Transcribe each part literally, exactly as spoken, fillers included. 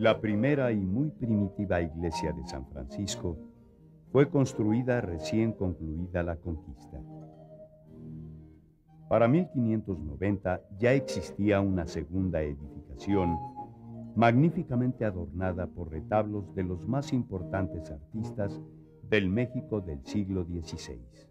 La primera y muy primitiva iglesia de San Francisco fue construida recién concluida la conquista. Para mil quinientos noventa ya existía una segunda edificación magníficamente adornada por retablos de los más importantes artistas del México del siglo dieciséis.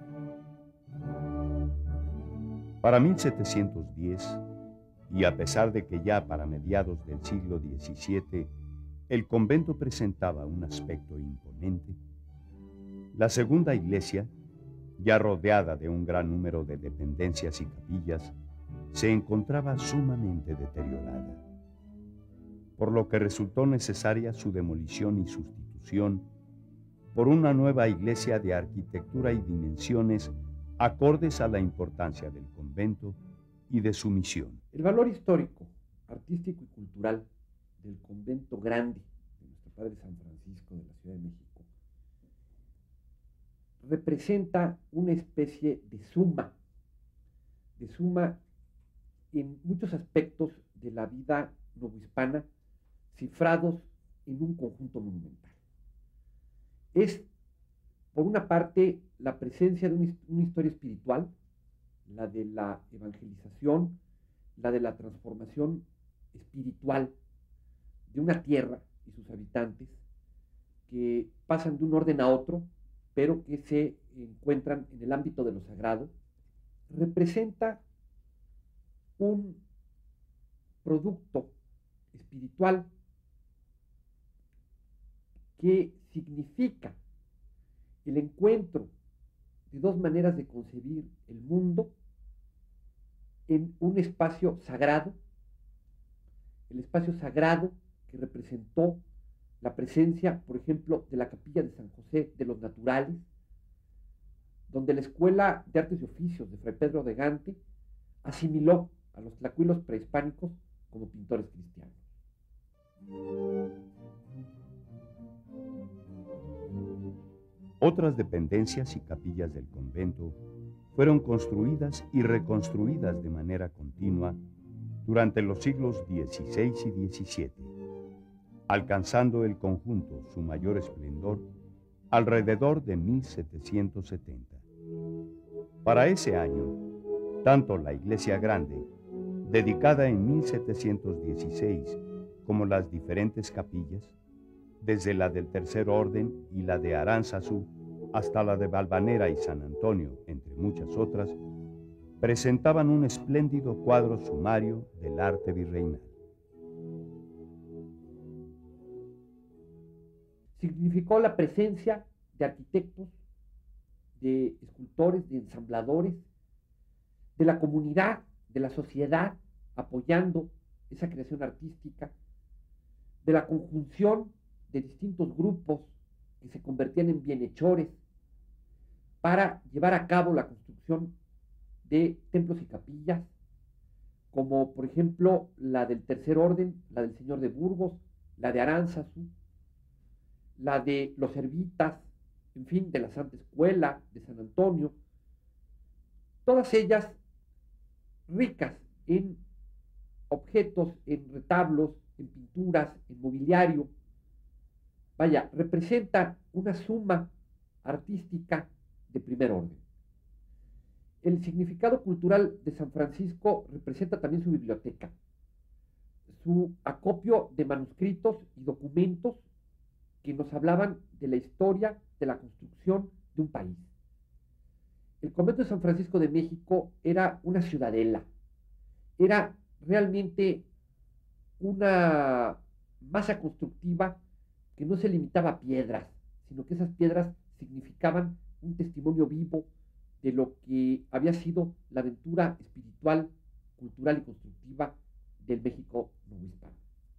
Para mil setecientos diez, y a pesar de que ya para mediados del siglo diecisiete el convento presentaba un aspecto imponente, la segunda iglesia, ya rodeada de un gran número de dependencias y capillas, se encontraba sumamente deteriorada, por lo que resultó necesaria su demolición y sustitución por una nueva iglesia de arquitectura y dimensiones acordes a la importancia del convento y de su misión. El valor histórico, artístico y cultural del convento grande de nuestro Padre San Francisco de la Ciudad de México representa una especie de suma, de suma en muchos aspectos de la vida novohispana, cifrados en un conjunto monumental. Es, por una parte, la presencia de una historia espiritual, la de la evangelización, la de la transformación espiritual de una tierra y sus habitantes que pasan de un orden a otro, pero que se encuentran en el ámbito de lo sagrado. Representa un producto espiritual que significa el encuentro de dos maneras de concebir el mundo en un espacio sagrado, el espacio sagrado que representó la presencia, por ejemplo, de la capilla de San José de los Naturales, donde la Escuela de Artes y Oficios de Fray Pedro de Gante asimiló a los tlacuilos prehispánicos como pintores cristianos. Otras dependencias y capillas del convento fueron construidas y reconstruidas de manera continua durante los siglos dieciséis y diecisiete, alcanzando el conjunto su mayor esplendor alrededor de mil setecientos setenta. Para ese año, tanto la iglesia grande, dedicada en mil setecientos dieciséis, como las diferentes capillas, desde la del Tercer Orden y la de Aránzazu hasta la de Valvanera y San Antonio, entre muchas otras, presentaban un espléndido cuadro sumario del arte virreinal. Significó la presencia de arquitectos, de escultores, de ensambladores, de la comunidad, de la sociedad, apoyando esa creación artística, de la conjunción de distintos grupos que se convertían en bienhechores para llevar a cabo la construcción de templos y capillas, como por ejemplo la del Tercer Orden, la del Señor de Burgos, la de Aránzazu, la de los Servitas, en fin, de la Santa Escuela, de San Antonio, todas ellas ricas en objetos, en retablos, en pinturas, en mobiliario. Vaya, representa una suma artística de primer orden. El significado cultural de San Francisco representa también su biblioteca, su acopio de manuscritos y documentos que nos hablaban de la historia de la construcción de un país. El convento de San Francisco de México era una ciudadela, era realmente una masa constructiva que no se limitaba a piedras, sino que esas piedras significaban un testimonio vivo de lo que había sido la aventura espiritual, cultural y constructiva del México novohispano.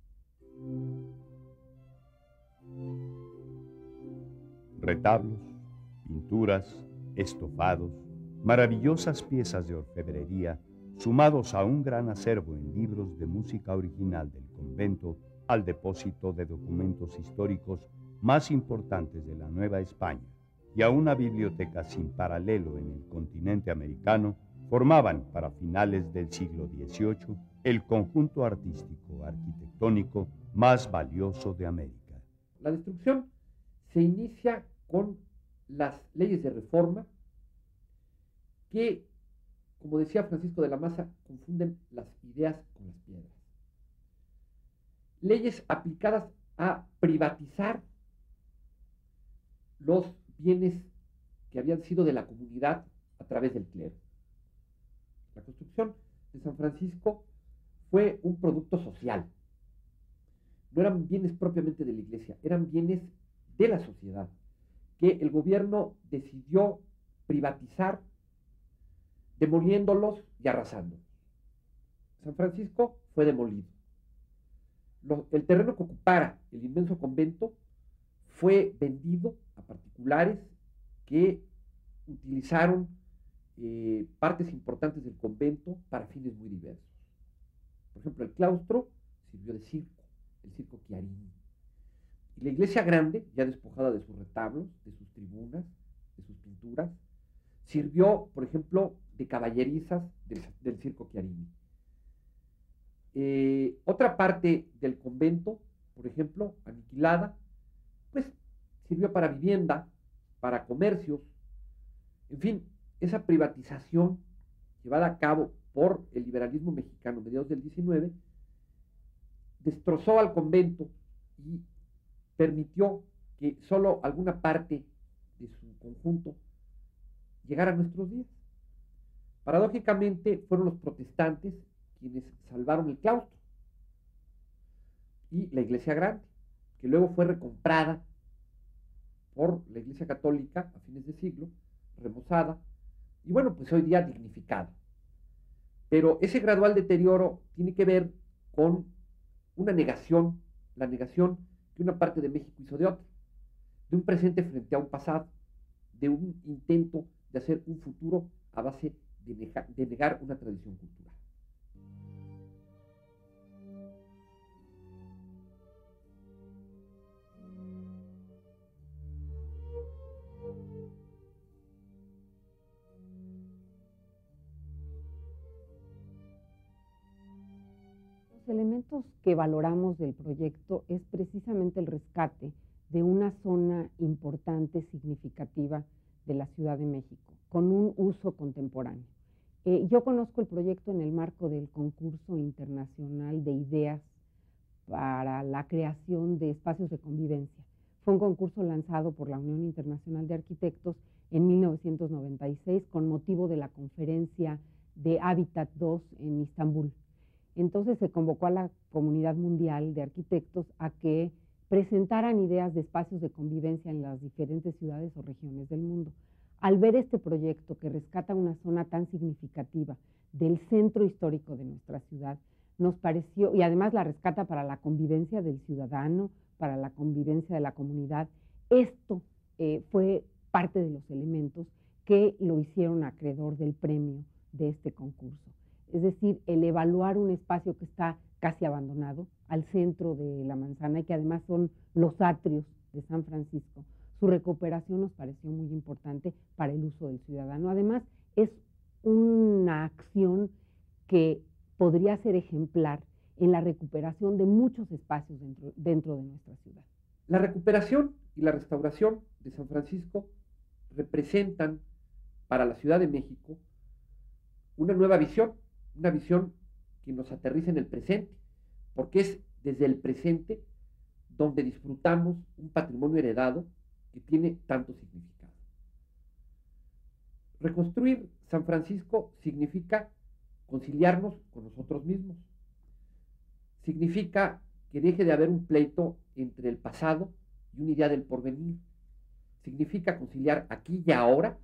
Retablos, pinturas, estofados, maravillosas piezas de orfebrería, sumados a un gran acervo en libros de música original del convento, al depósito de documentos históricos más importantes de la Nueva España y a una biblioteca sin paralelo en el continente americano, formaban para finales del siglo dieciocho el conjunto artístico arquitectónico más valioso de América. La destrucción se inicia con las leyes de reforma que, como decía Francisco de la Maza, confunden las ideas con las piedras. Leyes aplicadas a privatizar los bienes que habían sido de la comunidad a través del clero. La construcción de San Francisco fue un producto social. No eran bienes propiamente de la iglesia, eran bienes de la sociedad, que el gobierno decidió privatizar, demoliéndolos y arrasándolos. San Francisco fue demolido. Lo, el terreno que ocupara el inmenso convento fue vendido a particulares que utilizaron eh, partes importantes del convento para fines muy diversos. Por ejemplo, el claustro sirvió de circo, el circo Chiarini. Y la iglesia grande, ya despojada de sus retablos, de sus tribunas, de sus pinturas, sirvió, por ejemplo, de caballerizas del, del circo Chiarini. Eh, otra parte del convento, por ejemplo, aniquilada, pues sirvió para vivienda, para comercios, en fin, esa privatización llevada a cabo por el liberalismo mexicano a mediados del diecinueve destrozó al convento y permitió que solo alguna parte de su conjunto llegara a nuestros días. Paradójicamente fueron los protestantes quienes salvaron el claustro y la iglesia grande, que luego fue recomprada por la iglesia católica a fines de siglo, remozada, y bueno, pues hoy día dignificada. Pero ese gradual deterioro tiene que ver con una negación, la negación que una parte de México hizo de otra, de un presente frente a un pasado, de un intento de hacer un futuro a base de negar, de negar una tradición cultural. Los elementos que valoramos del proyecto es precisamente el rescate de una zona importante, significativa de la Ciudad de México, con un uso contemporáneo. Eh, yo conozco el proyecto en el marco del concurso internacional de ideas para la creación de espacios de convivencia. Fue un concurso lanzado por la Unión Internacional de Arquitectos en mil novecientos noventa y seis con motivo de la conferencia de Hábitat dos en Istambul. Entonces se convocó a la comunidad mundial de arquitectos a que presentaran ideas de espacios de convivencia en las diferentes ciudades o regiones del mundo. Al ver este proyecto que rescata una zona tan significativa del centro histórico de nuestra ciudad, nos pareció, y además la rescata para la convivencia del ciudadano, para la convivencia de la comunidad, esto eh, fue parte de los elementos que lo hicieron acreedor del premio de este concurso. Es decir, el evaluar un espacio que está casi abandonado al centro de la manzana y que además son los atrios de San Francisco. Su recuperación nos pareció muy importante para el uso del ciudadano. Además, es una acción que podría ser ejemplar en la recuperación de muchos espacios dentro, dentro de nuestra ciudad. La recuperación y la restauración de San Francisco representan para la Ciudad de México una nueva visión, una visión que nos aterriza en el presente, porque es desde el presente donde disfrutamos un patrimonio heredado que tiene tanto significado. Reconstruir San Francisco significa conciliarnos con nosotros mismos. Significa que deje de haber un pleito entre el pasado y una idea del porvenir. Significa conciliar aquí y ahora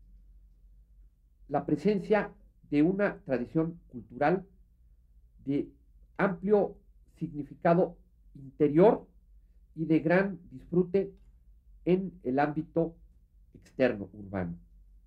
la presencia de una tradición cultural de amplio significado interior y de gran disfrute en el ámbito externo urbano.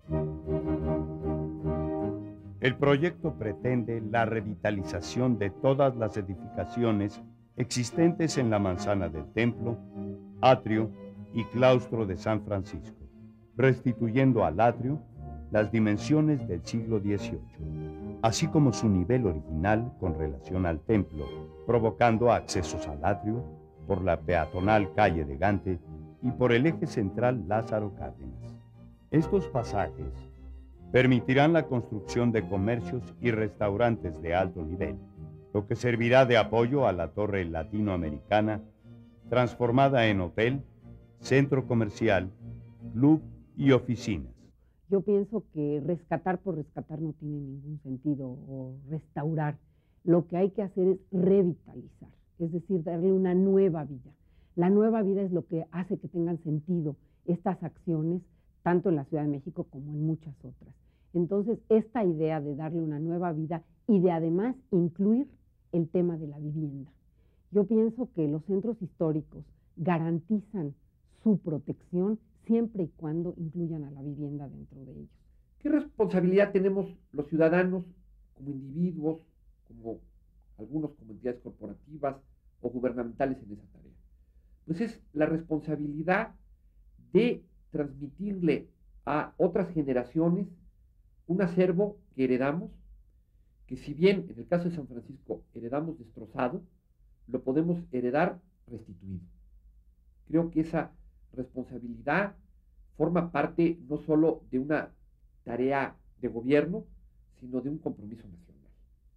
El proyecto pretende la revitalización de todas las edificaciones existentes en la manzana del templo, atrio y claustro de San Francisco, restituyendo al atrio las dimensiones del siglo dieciocho. así como su nivel original con relación al templo, provocando accesos al atrio por la peatonal calle de Gante y por el eje central Lázaro Cárdenas. Estos pasajes permitirán la construcción de comercios y restaurantes de alto nivel, lo que servirá de apoyo a la torre latinoamericana, transformada en hotel, centro comercial, club y oficinas. Yo pienso que rescatar por rescatar no tiene ningún sentido, o restaurar. Lo que hay que hacer es revitalizar, es decir, darle una nueva vida. La nueva vida es lo que hace que tengan sentido estas acciones, tanto en la Ciudad de México como en muchas otras. Entonces, esta idea de darle una nueva vida y de además incluir el tema de la vivienda. Yo pienso que los centros históricos garantizan su protección siempre y cuando incluyan a la vivienda dentro de ellos. ¿Qué responsabilidad tenemos los ciudadanos como individuos, como algunos como entidades corporativas o gubernamentales en esa tarea? Pues es la responsabilidad de transmitirle a otras generaciones un acervo que heredamos, que si bien en el caso de San Francisco heredamos destrozado, lo podemos heredar restituido. Creo que esa responsabilidad forma parte no solo de una tarea de gobierno, sino de un compromiso nacional.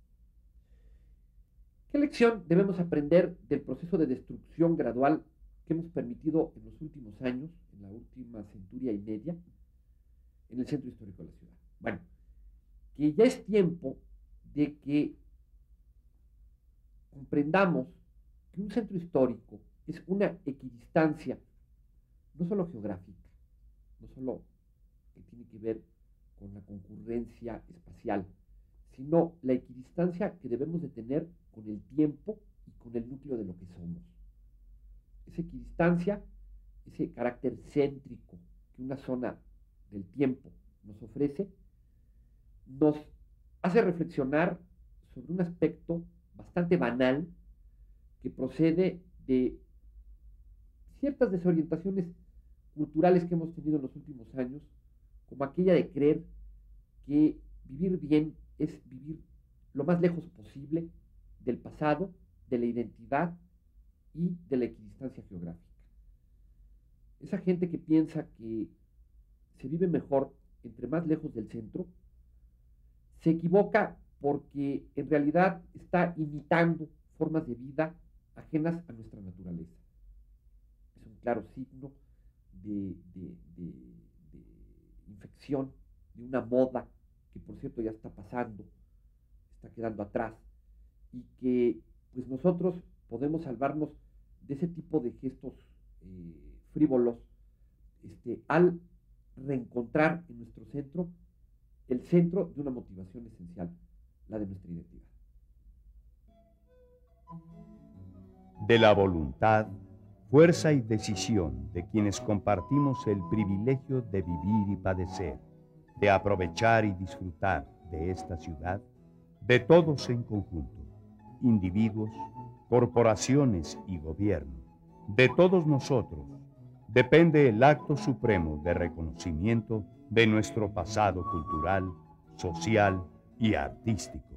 ¿Qué lección debemos aprender del proceso de destrucción gradual que hemos permitido en los últimos años, en la última centuria y media, en el centro histórico de la ciudad? Bueno, que ya es tiempo de que comprendamos que un centro histórico es una equidistancia, no solo geográfica, no solo que tiene que ver con la concurrencia espacial, sino la equidistancia que debemos de tener con el tiempo y con el núcleo de lo que somos. Esa equidistancia, ese carácter céntrico que una zona del tiempo nos ofrece, nos hace reflexionar sobre un aspecto bastante banal que procede de ciertas desorientaciones culturales que hemos tenido en los últimos años, como aquella de creer que vivir bien es vivir lo más lejos posible del pasado, de la identidad y de la equidistancia geográfica. Esa gente que piensa que se vive mejor entre más lejos del centro, se equivoca porque en realidad está imitando formas de vida ajenas a nuestra naturaleza. Es un claro signo de, de, de, de infección, de una moda que por cierto ya está pasando, está quedando atrás, y que pues nosotros podemos salvarnos de ese tipo de gestos eh, frívolos este, al reencontrar en nuestro centro el centro de una motivación esencial, la de nuestra identidad. De la voluntad, fuerza y decisión de quienes compartimos el privilegio de vivir y padecer, de aprovechar y disfrutar de esta ciudad, de todos en conjunto, individuos, corporaciones y gobierno, de todos nosotros, depende el acto supremo de reconocimiento de nuestro pasado cultural, social y artístico.